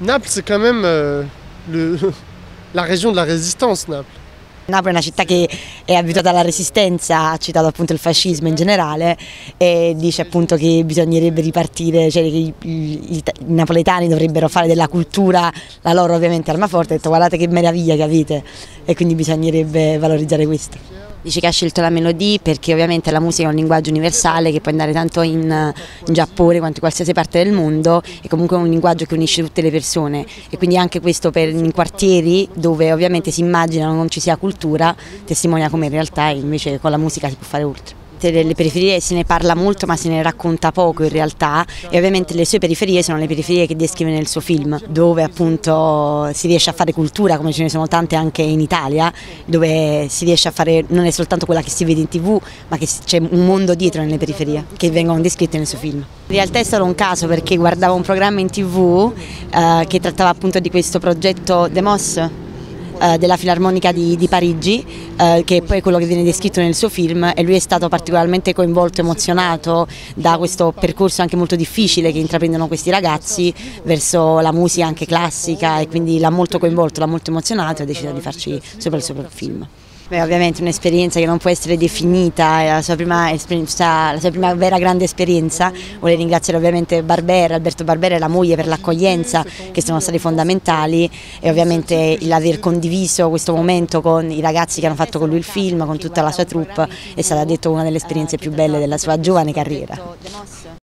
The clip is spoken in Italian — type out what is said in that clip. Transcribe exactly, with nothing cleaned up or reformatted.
Naples, c'est quand même euh, le, la région de la résistance, Naples. Napoli è una città che è abituata alla resistenza, ha citato appunto il fascismo in generale e dice appunto che bisognerebbe ripartire, cioè che i, i, i napoletani dovrebbero fare della cultura la loro ovviamente arma forte. Ha detto guardate che meraviglia che avete e quindi bisognerebbe valorizzare questo. Dice che ha scelto la melodie perché ovviamente la musica è un linguaggio universale che può andare tanto in, in Giappone quanto in qualsiasi parte del mondo, è comunque un linguaggio che unisce tutte le persone e quindi anche questo per in quartieri dove ovviamente si immaginano non ci sia cultura testimonia come in realtà invece con la musica si può fare oltre. Delle periferie se ne parla molto ma se ne racconta poco in realtà e ovviamente le sue periferie sono le periferie che descrive nel suo film dove appunto si riesce a fare cultura come ce ne sono tante anche in Italia dove si riesce a fare non è soltanto quella che si vede in tv ma che c'è un mondo dietro nelle periferie che vengono descritte nel suo film. In realtà è stato un caso perché guardavo un programma in tv eh, che trattava appunto di questo progetto Demos della Filarmonica di, di Parigi, eh, che è poi quello che viene descritto nel suo film e lui è stato particolarmente coinvolto, emozionato da questo percorso anche molto difficile che intraprendono questi ragazzi verso la musica anche classica e quindi l'ha molto coinvolto, l'ha molto emozionato e ha deciso di farci sopra il suo film. Beh, ovviamente un'esperienza che non può essere definita, è la sua, prima la sua prima vera grande esperienza. Vorrei ringraziare ovviamente Barbera, Alberto Barbera e la moglie per l'accoglienza che sono stati fondamentali e ovviamente l'aver condiviso questo momento con i ragazzi che hanno fatto con lui il film, con tutta la sua troupe, è stata detto una delle esperienze più belle della sua giovane carriera.